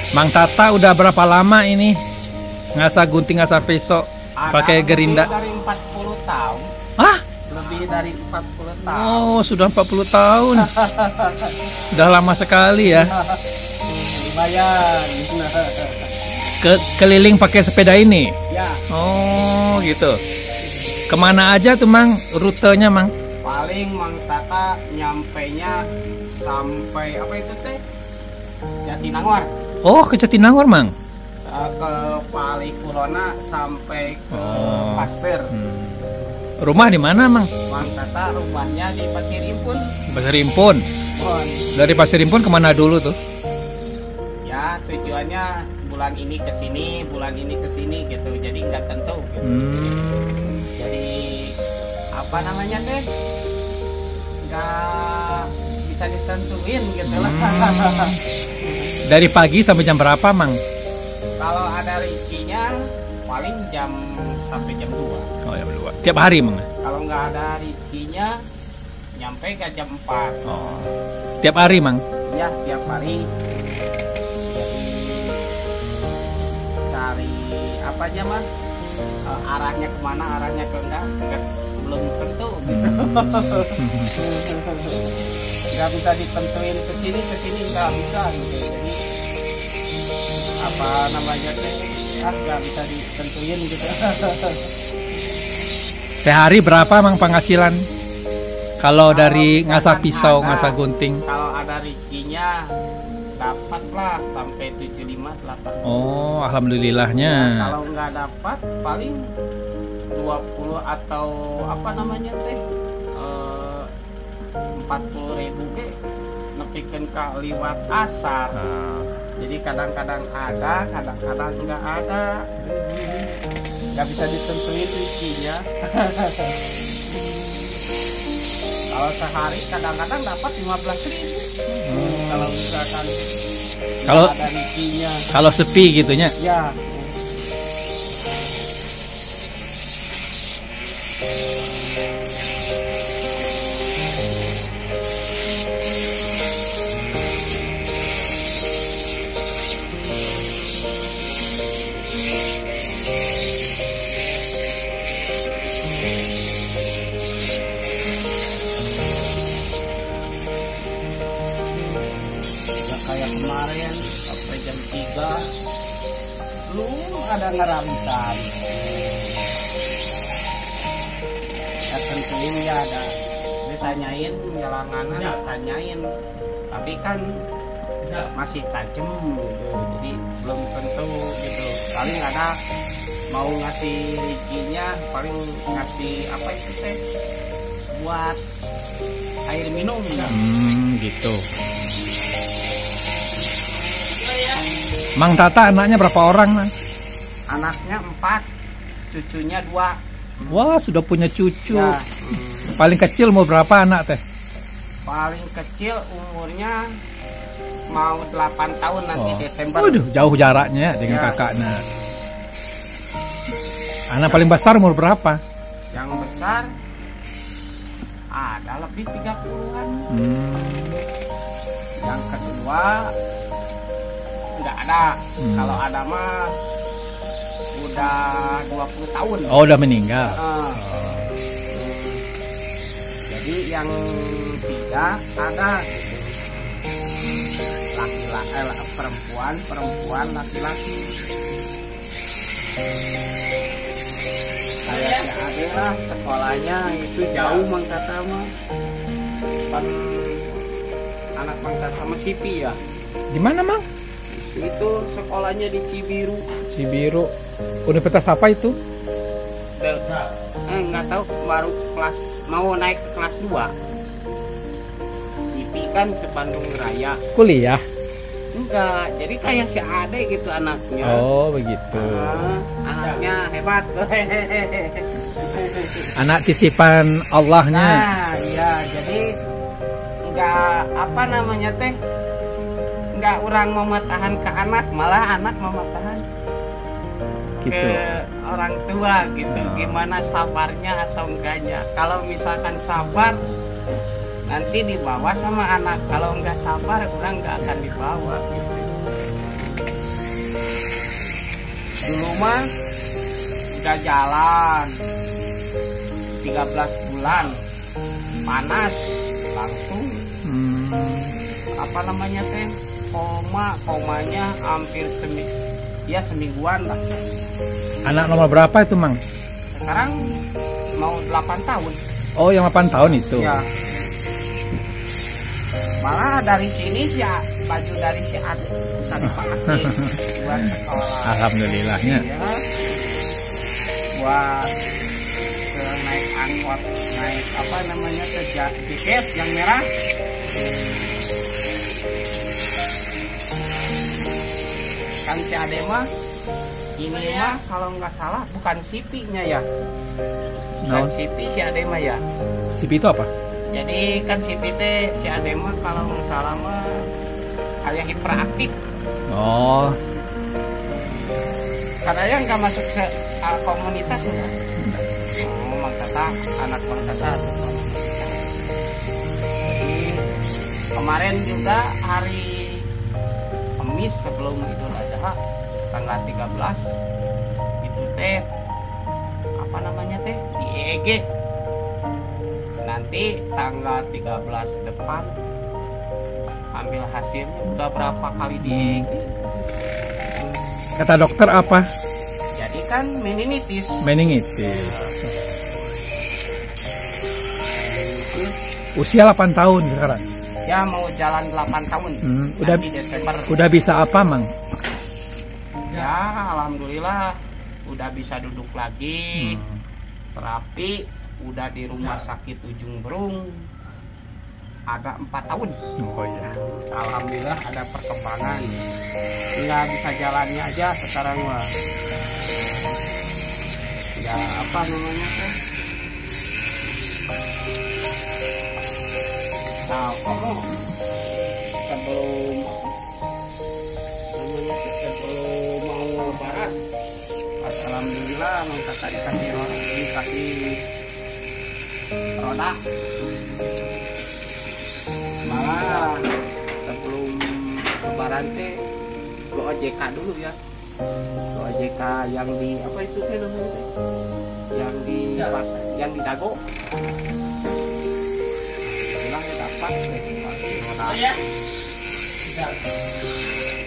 Mang Tata udah berapa lama ini ngasah gunting, ngasah pisau pakai gerinda? Lebih dari 40 tahun. Hah? Lebih dari 40 tahun. Oh, sudah 40 tahun. Sudah lama sekali ya. Lumayan. Keliling pakai sepeda ini? Ya. Oh, gitu. Kemana aja tuh Mang rutenya Mang? Paling Mang Tata nyampainya sampai apa itu teh? Jatinangor. Oh, ke Jatinangor Mang? Ke Palikulona sampai ke Pasteur. Rumah di mana Mang? Mang Tata rumahnya di Pasir Impun. Pasir Impun. Dari Pasir Impun kemana dulu tuh? Ya tujuannya bulan ini ke sini, bulan ini ke sini gitu. Jadi nggak tentu. Gitu. Jadi apa namanya teh? Nggak bisa ditentuin gitu lah. Dari pagi sampai jam berapa Mang? Kalau ada rezekinya paling jam sampai jam 2. Oh ya, 2. Tiap hari Mang? Kalau nggak ada rezekinya nyampe ke jam 4. Oh. Tiap hari Mang? Ya tiap hari. Cari apa aja Mas? Arahnya kemana, arahnya ke enggak belum tentu gitu. Nggak bisa ditentuin ke sini nggak bisa gitu. Jadi apa namanya teh nggak bisa ditentuin gitu. Sehari berapa Mang penghasilan? Kalau dari ngasah pisau, ngasah gunting? Kalau ada rezekinya dapat lah sampai 75-80. Oh, alhamdulillahnya. Ya, kalau nggak dapat paling 20 atau apa namanya teh 40.000 ke nepikeun ka liwat asar. Jadi kadang-kadang ada, kadang-kadang nggak ada. Nggak bisa ditentuin rezekinya. Kalau sehari kadang-kadang dapat 15.000. Kalau misalkan ada rezekinya. Kalau sepi gitunya. Ya. Kayak kemarin sampai jam 3 belum ada ngerabisan. Ya tentuin ya ada ditanyain jalanganan, tanyain tapi kan masih tajam gitu, jadi belum tentu gitu. Paling ada mau ngasih rezekinya, paling ngasih apa itu teh buat air minum kan. Gitu. Mang Tata anaknya berapa orang Mang? Anaknya 4, cucunya 2. Wah, sudah punya cucu. Ya. Paling kecil mau berapa anak teh? Paling kecil umurnya mau 8 tahun nanti Desember. Waduh, jauh jaraknya dengan Ya. kakaknya. Anak paling besar umur berapa? Yang besar ada lebih 30-an. Yang kedua nggak ada. Kalau ada mah udah 20 tahun. Oh, udah meninggal. Jadi yang 3 ada laki-laki, perempuan, laki-laki. Kayaknya ada lah sekolahnya itu jauh Mang Tata mah. Pan anak Mang Tata mah Sipi ya. Di mana Mang? Itu sekolahnya di Cibiru. Cibiru. Universitas apa itu? Nggak tahu, baru mau naik ke kelas 2. Sipi kan se-Bandung Raya. Kuliah? Enggak, jadi kayak si Ade gitu anaknya. Oh, begitu. Anaknya hebat. Anak titipan Allahnya. Nah, iya, jadi enggak apa namanya teh, enggak orang mematahan ke anak, malah anak mematahan Gitu. ke orang tua gitu. Gimana sabarnya atau enggaknya. Kalau misalkan sabar, nanti dibawa sama anak. Kalau enggak sabar, orang enggak akan dibawa gitu. Dulu mah udah jalan 13 bulan panas langsung apa namanya teh komanya hampir semingguan lah. Anak nomor berapa itu, Mang? Sekarang mau 8 tahun. Oh, yang 8 tahun itu. Ya. Malah dari sini sih baju dari si Ade tadi pakai buat sekolah. Alhamdulillahnya. Ya. Buat naik angkot, naik apa namanya tiket yang merah. Kan si Ade mah ini mah kalau nggak salah bukan sipinya ya. Bukan sipi si Ade mah ya. Sipi itu apa? Jadi kan si PT si Ade mah kalau nggak salah mah hal yang hiperaktif. Oh. Katanya nggak masuk ke komunitas ya. Oh, Mang Tata, anak Mang Tata. Jadi kemarin juga hari Kamis sebelum Idul Adha tanggal 13 itu teh apa namanya teh di EEG. Nanti tanggal 13 depan ambil hasilnya udah berapa kali di EEG. Kata dokter apa? Jadi kan meningitis. Meningitis. Usia 8 tahun sekarang. Ya mau jalan 8 tahun. Udah di Desember. Udah bisa apa, Mang? Ya alhamdulillah udah bisa duduk lagi. Terapi udah di rumah sakit Ujung Berung ada 4 tahun. Oh iya. Alhamdulillah ada perkembangan. Tinggal bisa jalannya aja sekarang mah. Ya apa namanya tuh? Nah, kamu sebelum mau lebaran, alhamdulillah Mang Tata dikasih roda. Malah sebelum lebaran teh lo OJK dulu ya. Lo OJK yang di apa itu teh namanya teh? Yang di Dago. Bilang dapat deh. Oh ya.